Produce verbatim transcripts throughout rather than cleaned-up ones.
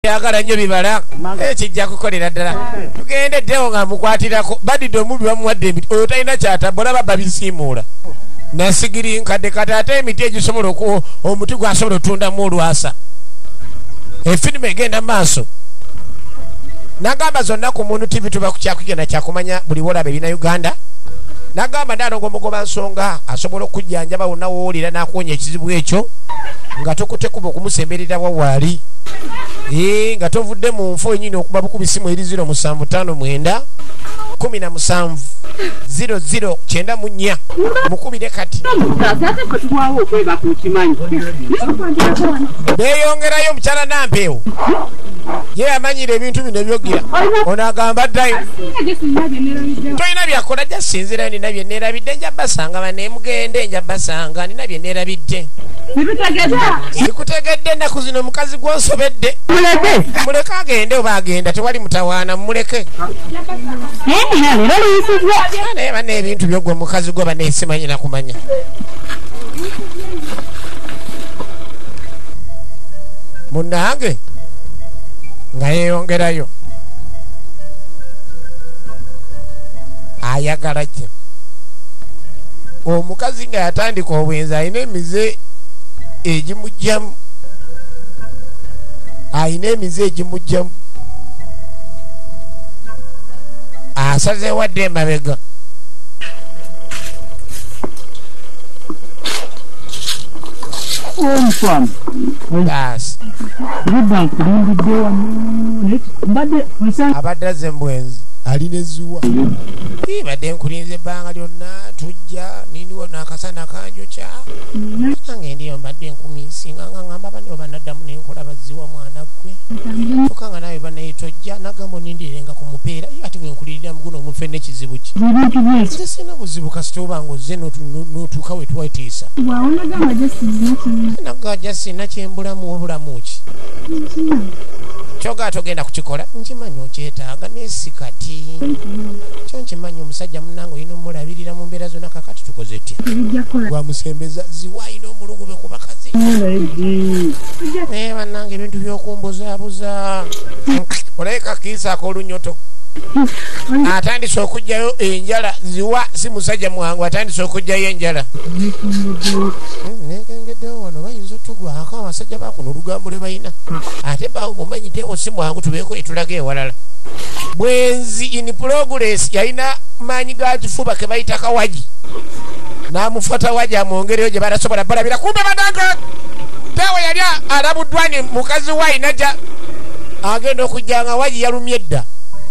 yagala nnyo bibala ekijja kukolera ddala tugende ddewo nga mukwatirako badidde omubi bamuwadde emiti oyo talina kyatabbola baba bisiimuula nasigiri nkadde kati ate emiti egisobola omuti gwasobola otundamu olwasa efirimu egenda maaso nagamba zonna ku muntu tivi tuba kukyakugenda kyakumanya buli wolaba ebina Uganda nagamba ndalongo omugoba nsonga asobola okujjanjaba wonna woowulira n'akuwonya ekizibu ekyo nga tokutekuba okumusemberera wawaali nga tovudde mu nfu enyini okuba bukubisimu eri ziro musanvu ttaano mwenda kumi na musanvu ziro ziro kyenda mu nnya mukubire kati beeyongerayo mukyala Nampeewo ye yamanyira ebintu bino byogera ono agamba ddayo tolina byakola jasinzirayo nina bye neerabidde nja basanga baneemugende nja basanga nina bye neerabidde sikutegedde ennaku zino omukazi gw'onsobedde muleke agende oba agenda tewali mutawaana mumuleke naye bana ebintu byogwe mukazi gwe baneesimanyina kumanya munnange nga yeeyongerayo ayagala kye omukazi nga yatandika obwenzi alina emize egimugjamu alina emize egimugjamu asaze wadde emabega Omfam. Bas. Ruban kulindidde wamu. Mbadde onsa abadde zembwenzi ali nezuwa. Ibadde nkulinze ebbanga lyonna tujja nindiwo n'akasana kanjokya. Nange ndiyo mbadde nkuminsinga nga ngamba bane banaddamu nenkola baziwa mwana gwe. Tukanga nawe bane tojja nagamba nindirenga ku mupeera ate bwe nkulirira muguno omufe n'ekizibu ki. Nze sina buzibu kasita oba ng'ozze n'otuuka we twetiisa. waonagamba Justin Naga Justin nakyembulamu obulamu ki. Kyoga togenda kukikola nkimanyi okyetaaga nesikati kyo nkimanyi omusajja munange olina omulabirira mu mbeera zonna kakati tukoze tya gwamusembeza ziwaayina omulugube ku bakazi naye bannange ebintu by'okumbuzaabuza olabika kiisa ak'olunyoto atandise okujjayo enjala ziwa si musajja mwangu atandise okujjayo enjala nekengeddewo wano bayinza otugwako abasajja bakuno olugambo lwe balina ate bawo mumanyitewo si mwangu tubeeko etulaga ewalala bwenzi in progress yalina maanyi ga kifuba ke bayita kawaji n'amufata waji amwongereyo gye batasobola balabira kumbe badanga tewo yali alabuddwani mukazi waayinaja agenda okujja nga waji yalumye dda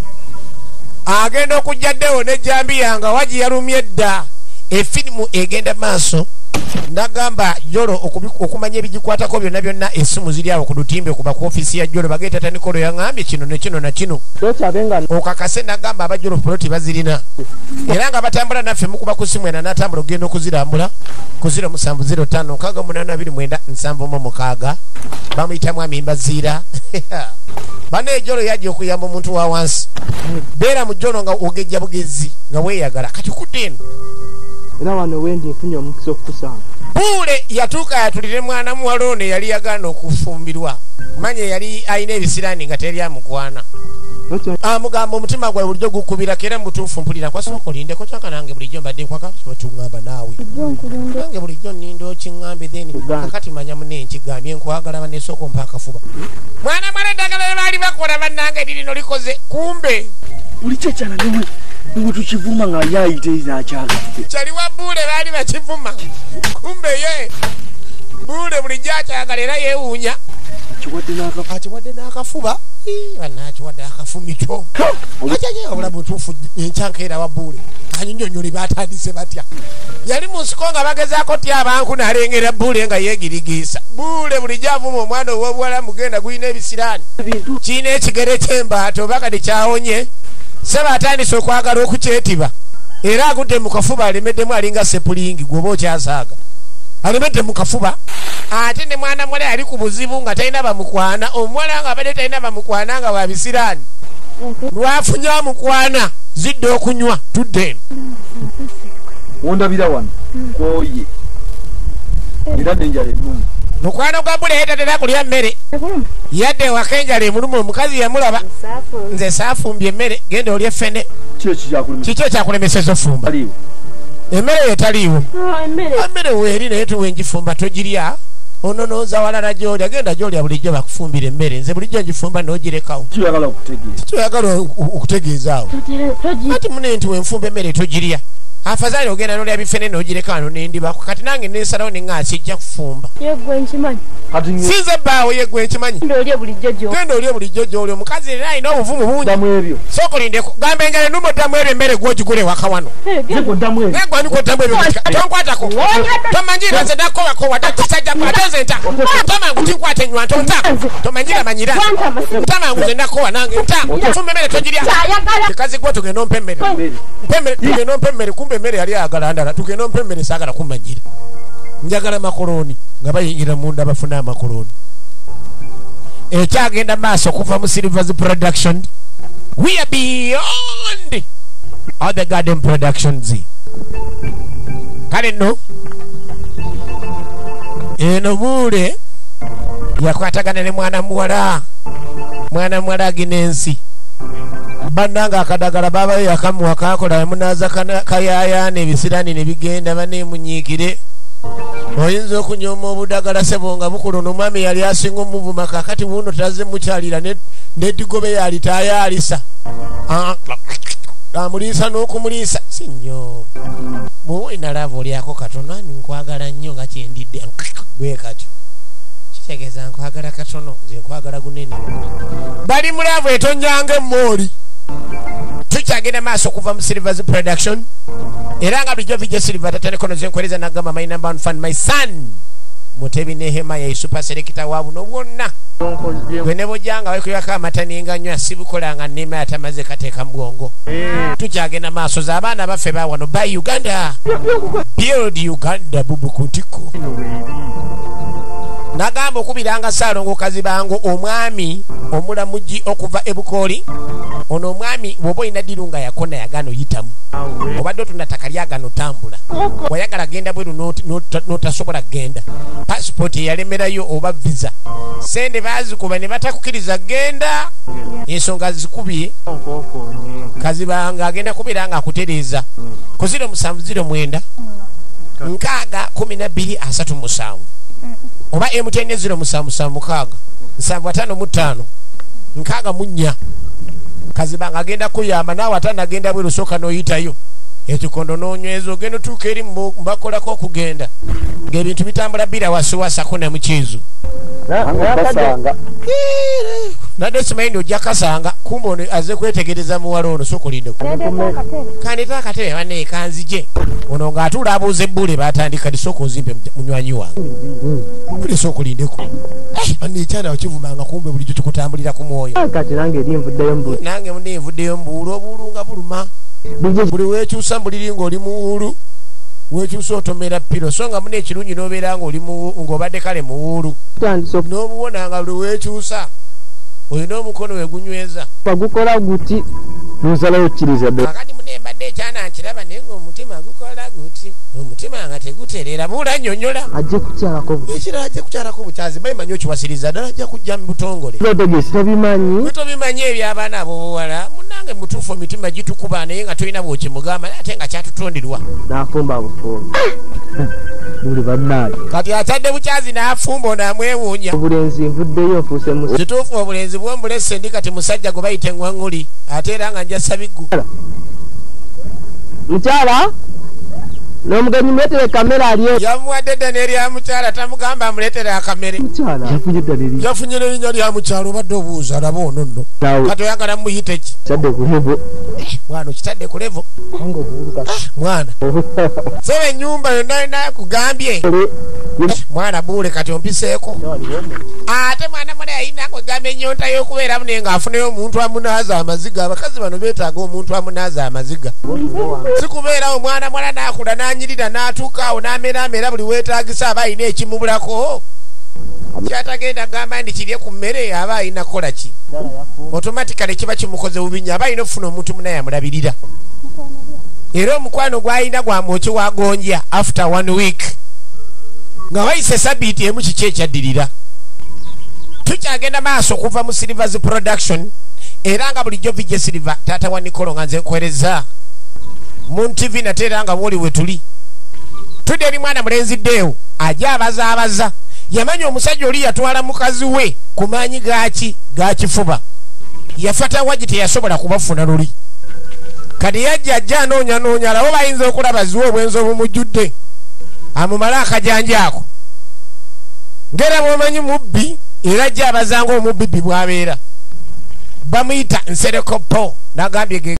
agenda okujja ddewo nejjambiya nga waji yalumye dda efirimu egenda maaso nagamba Jolo okumanya ebigikwatako byonna byonna essimu ziri awo ku lutimbe ku bakofiisi ya Jolo bageeta tanikolo yaŋambye kino ne kino na kino okakase nagamba aba Jolo poloti bazirina era nga batambula naffe mukuba ku simu ena natambula ogenda okuzirambula ku ziro musanvu ziro ttaano nkaaga munaana abiri mwenda nsanvu mu mukaaga bamuyitamu amimba ziira bane Jolo yajja okuyamba omuntu wa wansi beera mu Jolo nga ogejja bugezi nga weeyagala kati kudde eno era wano wendi nfunye omukisa okukusanga Buule yatuuka yatulire mwana muwala ono yali yagaana okufumbirwa manye yali ayina ebisiraani nga teri amukwana amugamba omutima gwawe bulijjo gukubirako era mutuufu mpulira kwasooka olindeko kyanka nange bulijjo mbadde nkwakatuŋŋamba naawe nange bulijjo nninda okiŋŋambe then kakati manya mune nkigambye nkwagala baneesooka ompa akafuba mwana mwana eddagala lye baali bakola bannange lirino likoze kumbe bulikyo kyalagewe ngo tukivuma nga yayite akyagadde kyali wa Buule baali bakivuma kumbe ye Buule bulijjo akyagala era yeewuunya akiwadde n'akafuba banakiwadde akafumito ajaye obulamu butuufu enkyankeera wa Buule anyinyonyole batandise batya yali mu nsiko nga bagezaako tya abantu n'alengera Buule nga yeegirigiisa Buule bulijjo avuma omwana ow'obuwala mugenda gulina ebisiraani kiina ekigere ky'embaata oba kati kyawonye seba atandise okwagala okukyetiba era agudde mu kafuba alemeddemu alinga sepulingi gwoba okyasaaga alemedde mu kafuba ate ne mwana muwala yali ku buzibu nga talina bamukwana omuwala nga abadde talina bamukwana nga wa bisiraani lwafunye amukwana zidde okunywa tudde eno wondabira wano kwoye era nenjala ennuma mukwano gwa bule yetatera kulya mmere yadde wakenjala emulumu omukazi yamulaba nze saafumbye emmere genda olya ffene kiki ekyakulemeseza ofumba emmere yo taliiwo emmere weeri naye tuwengifumba togirya ononooza walala gyolya genda gyolya bulijjo bakufumbira emmere nze bulijjo ngifumba n'ogirekawo kitoyagala okutegeezaawo ati mune nti wenfumba emmere togirya afadhali ogenda n'olya bifene n'ogireka wano n'endibako kati nange neesalawo ne ŋŋaasi ejja kufumba sinze bbaawo yeggwe nkimanyi genda olye bulijjo gy'oli omukazi era alina obuvumu bungi sookolindeko gamba enjala enuma oddamu ebyo emmere gw'ogigule waka wano negwe niko oddamu ebyo tonkwatako tomanyira nze nakkowakowa dakisajjako ate nze nta tamangu tinkwata ennywa ntonta tomanyira manyira tamangu nze nakkowa nange nta fumba emmere togirya kikazi gwo tugenda ompa emmere tugenda ompa emmere kumbe emmere yali ayagala ndala tugenda ompa emmere saagala kumanyira njagala makoloni nga bayingira munda bafuna amakoloni ekyagenda maaso okuva mu Silvers Production we are beyond all the garden productions kale nno eno Buule yakwatagana ne mwana muwala mwana muwala aginensi bannanga akadagala babayo yakamuwa kakola yamunaaza kayayaana ebisirani ne bigenda baneemunyiikire oyinza okunyooma obudagala sebo nga bukulu n'omwami yali asinga omuvuma kakati buno taze mukyalira neddigobe yali tayaalisa amuliisa n'okumuliisa si nnyo bwe olina lava olyako katono ani nkwagala nnyo nga kyendidde bwe katyo kitegeeza nkwagala katono nze nkwagala gunene bali mulaavu etonyanga emmooli tukyagenda maaso okuva mu Silvers Production era nga bulijjo vijjo Silver tataneko nozekwereza nagamba my number one fan my son Mutebi Nehema ya super selector wa buno bwonna gwe ne bojjanga wekuyaka amataninga nnyo asibukolanga nnima yatamaze kateeka mbwongo tukyagenda maaso z'abaana baffe ba wano by Uganda build Uganda bubu kuntiko nagamba okubiranga Saalongo Kazibango omwami omulamuji okuva ebukooli ono omwami bw'oba olina ddiru nga yakona yagano yitamu obadde otunataka lyagano tambula wayagala genda bweru n'otasobola genda pasipoti eyalemerayo oba visa sente baazikuba ne batakukkiriza genda ensonga zikubye Kazibanga agenda kubeera nga akutereeza ku ziro musanvu ziro mwenda nkaaga kumi na bbiri asatu musanvu oba M T N ziro musanvu musanvu mukaaga nsanvu ataano mu ttaano nkaaga mu nnya Kazibanga agenda kuyamba naawe atanagenda bweru sooka n'oyitayo ekikondo n'onyweza ogenda otuuka eri mbakolako okugenda ng'ebintu bitambula bbira wasiwasako ne mukiizo nadde simanyi ojja kasanga kumbe ono aze kwetegereza muwala ono sokolindeko kandeta akatebe banne kanzije ono ng'atuula abuuza ebbule batandika lisooka ozimpe munywanyi wange bule sookolindeko banne ekyana wakivumanga kumbe bulijjo kikutambulira ku mwoyo nange munne nvuddeyo mbuulu obuulu nga buluma buli weekyusa mbuliri ng'oli muwuulu weekyusa otomera piro so nga muna ekirungi n'obeera ng'obadde kale muwuulu n'obuwona nga buli weekyusa olina omukono wegunyweza bagukola guti nosalayo okkiriza kakati muna embadde ekyana nkiraba naye ng'omutima gukola guti omutima nga tegutereera buula nnyonnyola ajje kukyalako ekirala ajje kukyalako bukyazi bayimanyi okiwasiriza ddala ajja kujja mu butongole tegesi tobimanyi bwe tobimanyi eby'abaana abobuwala munange mutuufu emitima gitukuba naye nga tolina bwokimugamba naye ate nga kyatutondirwa n'afumba bufumba buli bannaali kati atadde bukyazi n'afumba ono amwewuunya obulenzi nvuddeyo nfuuse musa kituufu obulenzi bwombulese ndi kati musajja gwe bayita eŋŋwaŋŋuli ate era nga njasa biggu mukyala n'omugenyi muleetere kamera aliyo yamuwadde eddana erya mukyala tamugamba amuleetere akamere yafunye eddana eri yafunye n'erinnya lya mukyala obadde obuuza laba ono nno kati oyagala muyite ki kitadde ku levo mwana okitadde ku levo mwana sebe ennyumba yonna yonna kugambye mwana Buule kati ompiseeko ate mwana mwana yayina kwegamba ennyonta y'okubeeramu naye ng'afunayo omuntu amunaaza amaziga abakazi bano beetaaga omuntu amunaaza amaziga sikubeerawo mwana mwana n'akula n'anyirira n'atuuka awo n'ameerameera buli weetaagisa aba ayina ekimubulako kyatagenda gamba ndi kirye ku mmere aba ayina kukola ki automatically kiba kimukoze bubinya aba ayina okufuna omuntu munaye amulabirira era omukwano gw'ayina gwamwoki wagonja after one week nga wayise sabbiiti emu kiki ekyaddirira. Tukyagenda maaso okuva mu Silvers Production era nga bulijjo vijje Silver taata wa Nicolo nga nze nkwereza mu T V nate era nga bwoli we tuli. Tudde eri mwana mulenzi Deo ajja abaza abaza yamanya omusajja oli yatwala mukazi we ku maanyi gaaki gakifuba yafata wagi teyasobola kubafuna luli kati yajja ajja anoonya noonya labo bayinza okulaba ziwe obwenzi obumujjudde amumala akajanja ako ngera bwomanyi mubbi era ajja abazanga omubbi bw'abeera bamuyita Nserekopo n'agambye